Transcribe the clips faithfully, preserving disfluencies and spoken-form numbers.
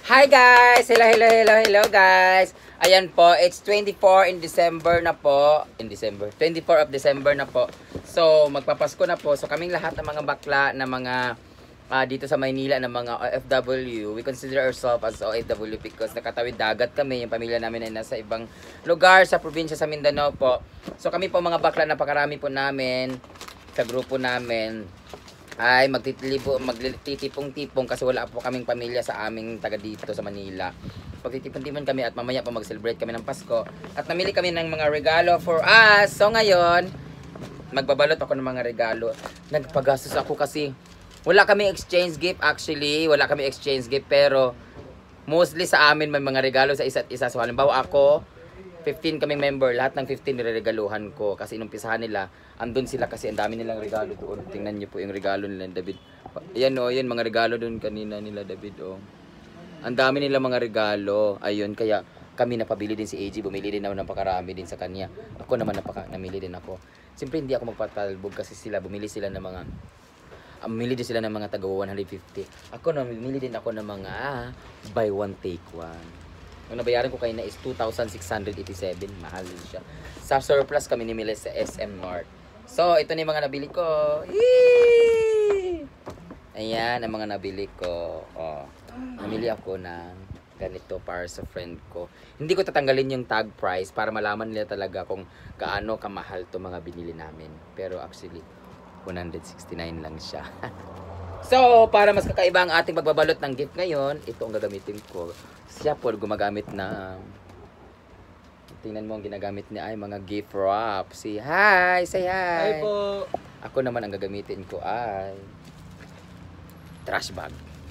Hi guys! Hello, hello, hello, hello guys! Ayan po, it's twenty-four in December na po. In December? twenty-four of December na po. So, magpapasko na po. So, kaming lahat ng mga bakla na mga uh, dito sa Maynila na mga O F W, we consider ourselves as O F W because nakatawid dagat kami. Yung pamilya namin ay nasa ibang lugar sa probinsya sa Mindanao po. So, kami po mga bakla, napakarami po namin sa grupo namin ay magtitilipo, magtitipong-tipong kasi wala po kaming pamilya sa aming taga dito sa Manila. Magtitipon-tipon kami at mamaya po mag-celebrate kami ng Pasko. At namili kami ng mga regalo for us. So ngayon, magbabalot ako ng mga regalo. Nagpagastos ako kasi wala kami exchange gift actually. Wala kami exchange gift pero mostly sa amin may mga regalo sa isa't isa. So halimbawa ako, fifteen kaming member, lahat ng fifteen nireregaluhan ko kasi inumpisahan nila, andun sila kasi ang dami nilang regalo doon. Tingnan niyo po yung regalo nila David. Ayan o, oh, yan mga regalo doon kanina nila David o. Oh. Ang dami nila mga regalo. Ayun, kaya kami napabili din si A J, bumili din naman napakarami din sa kanya. Ako naman napaka, namili din ako. Siyempre hindi ako magpatalbog kasi sila, bumili sila ng mga Bumili din sila ng mga taga one fifty. Ako na, bumili din ako ng mga ah, buy one take one. Ang nabayaran ko kayo na is two thousand six hundred eighty-seven. Mahal din siya. Sa surplus kami nimili sa S M North. So, ito na yung mga nabili ko. Yee! Ayan, ang mga nabili ko. Oh, namili ako ng ganito para sa friend ko. Hindi ko tatanggalin yung tag price para malaman nila talaga kung gaano kamahal to mga binili namin. Pero actually, one sixty-nine lang siya. So, para mas kakaiba ang ating magbabalot ng gift ngayon, ito ang gagamitin ko. Siya po gumagamit na, tingnan mo ang ginagamit niya ay mga gift wrap. Say hi! Say hi! Hi po! Ako naman ang gagamitin ko ay trash bag.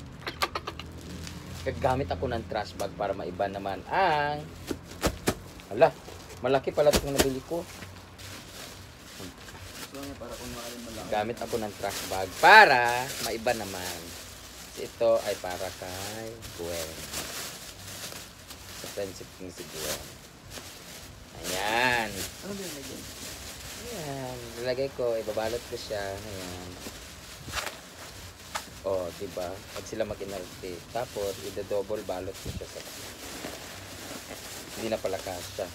Gagamit ako ng trash bag para maiba naman ang, hala, malaki pala itong nabili ko. Para kunwari malaki. Gamit ako ng trash bag para maiba naman. Ito ay para kay Gwen. Sa friendship ni si Gwen. Ayan. Ano ba yung lagyan? Ayan. Lalagay ko, ibabalot ko siya. Ayan. O, oh, diba? Pag sila mag-inarte. Tapos, ida-double balot ko siya sa hindi na pala kasya.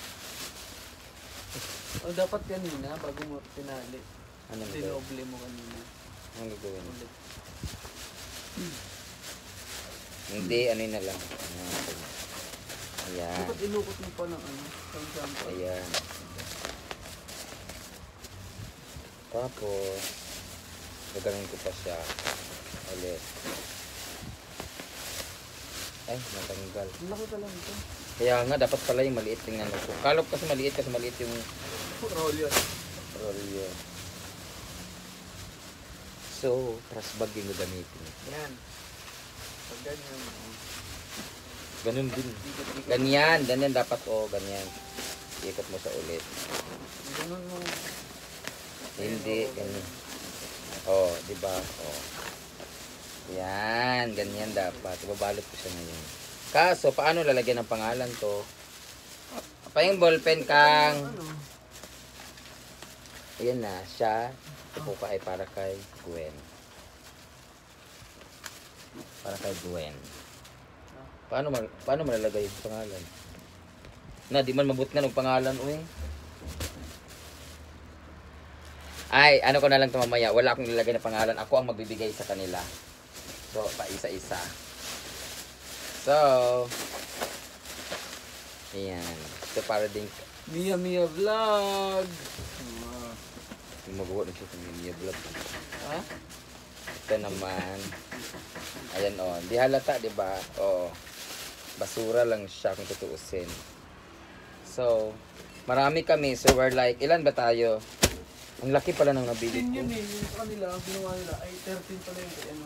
O dapat kanina bago mo pinali. Ano mo Dinoble mo kanina. Anong gagawin? Ulit. Hmm. Hindi, ano yun na lang. Ayan. Dapat inukot mo pa ng ano. For example. Ayan. Tapos, gagawin ko pa siya. Ulit. Ay, natanggal. Ang laki pa lang ito. Kaya nga, dapat pala yung maliit tingnan ko. Kalop kasi maliit kasi maliit yung Roll yun. roll yun. So, trash bag yung gagamitin. Yan. Pag ganyan. Oh. Ganun din. Ikot-ikot. Ganyan, ganyan dapat o, oh, ganyan. Ikot mo sa ulit. Ganun mo. Hindi, ganyan. Oh, di ba? Oh. Yan, ganyan dapat. Ibabalot ko siya ngayon. Kaso, paano lalagyan ng pangalan to? Pa yung ballpen kang... Ano? Ayan na, siya. Ito po ka ay para kay Gwen. Para kay Gwen. Paano, mal paano malalagay yung pangalan? Na, di man mabut nga ng pangalan, uy. Ay, ano ko na lang ito mamaya. Wala akong nilagay na pangalan. Ako ang magbibigay sa kanila. So, pa isa-isa. So, ayan. Ito para din. Mia Mia Vlog! Yung magawa na siya sa media vlog. Ha? Ito naman. Ayan o. Oh. Di halata, di ba? O. Oh. Basura lang siya kung tutuusin. So, marami kami. So, we're like, ilan ba tayo? Ang laki pala ng nabili Yun ko. yun eh. Yung kanila, ginawa nila. Ay, thirteen pala yung ano.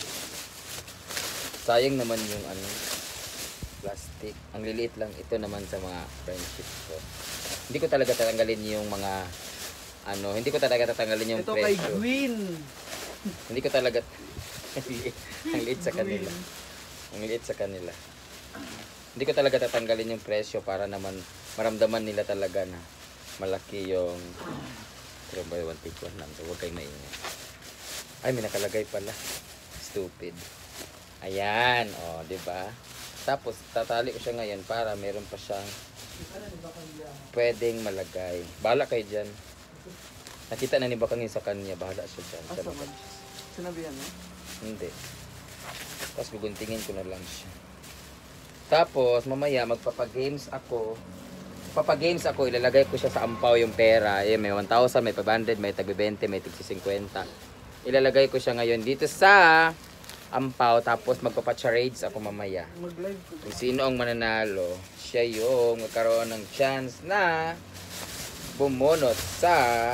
Sayang naman yung ano, plastic. Ang liliit lang. Ito naman sa mga friendship ko. Hindi ko talaga tatanggalin yung mga ano, hindi ko talaga tatanggalin yung ito presyo. Ito kay Gwyn. Hindi ko talaga ang liit sa kanila. Ang liit sa kanila. Hindi ko talaga tatanggalin yung presyo para naman maramdaman nila talaga na malaki yung pero by one take one lang. So, huwag kayo maingay. Ay, may nakalagay pala. Stupid. Ayan, oh, 'di ba? Tapos tatali ko siya ngayon para meron pa siyang pwedeng malagay. Bahala kayo dyan. Nakita na ni Bakangin sa kanya, bahala siya dyan. Siya Asa mag- man? Sinabihan mo? Hindi. Tapos guguntingin ko na lang siya. Tapos mamaya magpapagames ako. Papagames ako, ilalagay ko siya sa ampaw yung pera. Eh, may one thousand, may five hundred, may tagbi twenty, may tig fifty. Ilalagay ko siya ngayon dito sa ampaw. Tapos magpapacharades ako mamaya. Mag-live ko. Kung sino ang mananalo, siya yung magkaroon ng chance na bumunot sa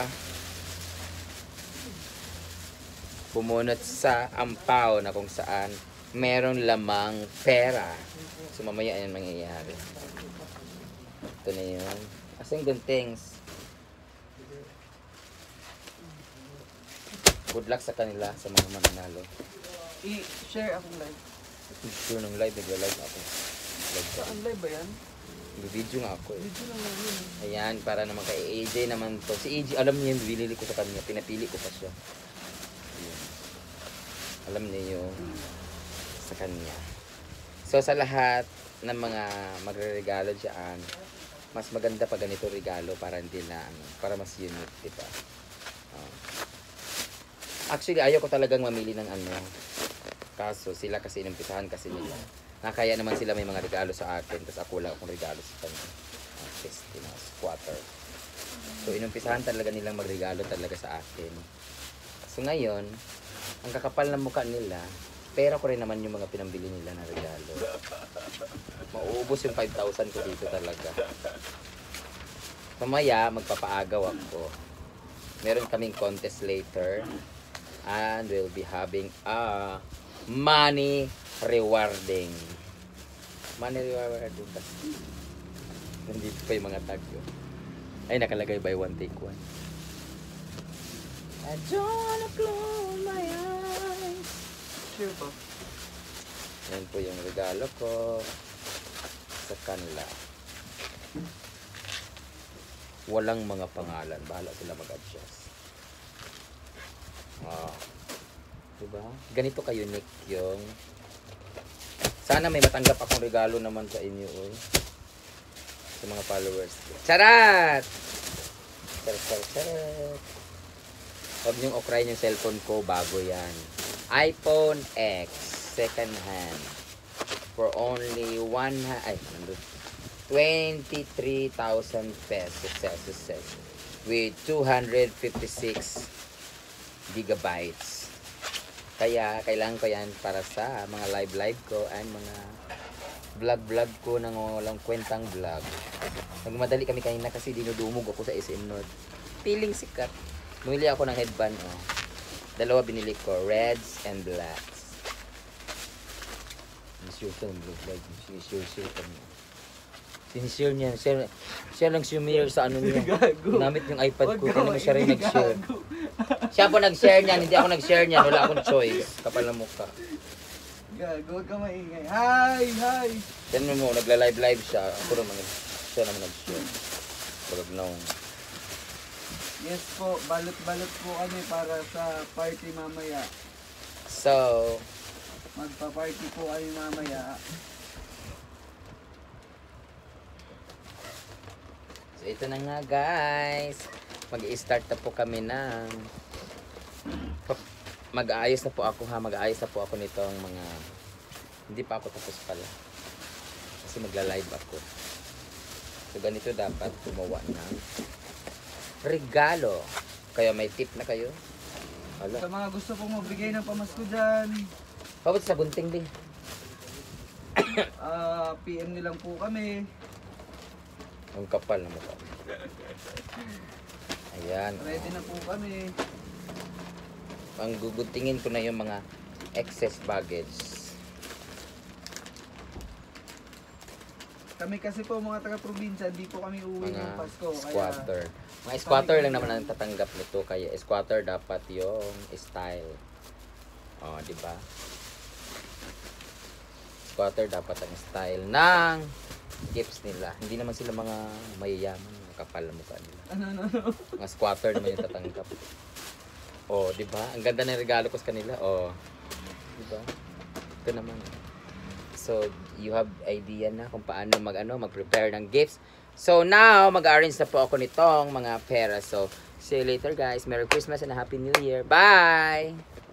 bumunot sa ampaw na kung saan meron lamang pera. So mamaya yan mangyayari. Ito na yun. Asing gunting. Good luck sa kanila, sa mga mananalo. I-share akong live. Sure ng live, nagla-live ako. Live ka. Saan live ba yan? Video nga ako eh. Video lang lang yun. Ayan, para naman kay A J naman to. Si A J, alam niya yung binili ko sa kanya. Pinapili ko pa siya. Ayan. Alam niya yung sa kanya. So, sa lahat ng mga magre-regalo dyan, mas maganda pa ganito regalo para hindi na, ano, para mas unique, diba? Oh. Actually, ayaw ko talagang mamili ng ano. Kaso, sila kasi inumpisahan kasi nila. Nakaya naman sila may mga regalo sa akin, tapos ako wala akong regalo sa kanila. Uh, fifty na, squatter. So, inumpisahan talaga nilang magregalo talaga sa akin. So, ngayon, ang kakapal ng mukha nila, pera ko rin naman yung mga pinambili nila na regalo. Mauubos yung five thousand ko dito talaga. Mamaya, magpapaagaw ako. Meron kaming contest later. And we'll be having a money rewarding. Money rewarding ba? Nandito pa yung mga tag yun. Ay, nakalagay buy one take one. I don't wanna close my eyes. Share ba? Yan po yung regalo ko sa kanila. Walang mga pangalan. Bahala sila mag-adjust. Ah. Diba? Ganito ka-unique yung... Sana may matanggap akong regalo naman sa inyo, oy. Sa mga followers ko. Charat! Charat, charat, charat. Huwag niyong ukrayin yung cellphone ko. Bago yan. iPhone X. Second hand. For only one... Ay, nandun. twenty-three thousand pesos. pesos with two hundred fifty-six gigabytes. Kaya, kailangan ko yan para sa mga live-live ko and mga vlog-vlog ko nang walang kwentang vlog. Nagmadali kami kanina kasi dinudumog ako sa S M North. Feeling sikat. Bumili ako ng headband, oh. Dalawa binili ko, reds and blacks. Sinisure ko ng blue flag. Sinisure ko niya. Sinishare niya. Siya, siya lang sumir sa ano niya. Gamit yung iPad ko. Kaya naman siya rin nag-share. Siya po nag-share niyan. Hindi ako nag-share niyan. Wala akong choice. Kapal na mukha. Gago, huwag ka maingay. Hi! Hi! Tignan mo, nagla-live-live siya. Ako naman, siya naman nag-share. Bagag na akong... Yes po, balot-balot po kami para sa party mamaya. So, Magpa-party po kami mamaya. so ito na nga guys. Mag-i-start na po kami ng... Mag-aayos na po ako ha. Mag-aayos na po ako nitong mga... Hindi pa ako tapos pala. Kasi magla-live ako. So ganito dapat gumawa ng regalo. Kaya may tip na kayo. Hala. Sa mga gusto pong magbigay ng pamasko dyan, Pabot sa gunting din. ah, P M nilang po kami. Ang kapal na mukha. Ayan. Ready na po kami. Ang guguntingin ko na yung mga excess baggage. Kami kasi po mga taga-probinsya, hindi po kami uwi Mga ng Pasko. squatter. Mga squatter lang naman ang tatanggap nito. Kaya squatter dapat yung style. O, di ba? Squatter dapat ang style ng gifts nila. Hindi naman sila mga mayayaman. Kapal na mukha nila. Ano, ano, ano? Mga squatter naman yung tatanggap. O, di ba? Ang ganda ng regalo ko sa kanila. O, di ba? Ito naman. So, you have idea na kung paano mag, ano, mag-prepare ng gifts. So now, mag-arrange na po ako nitong mga pera. So, see you later guys. Merry Christmas and a Happy New Year. Bye!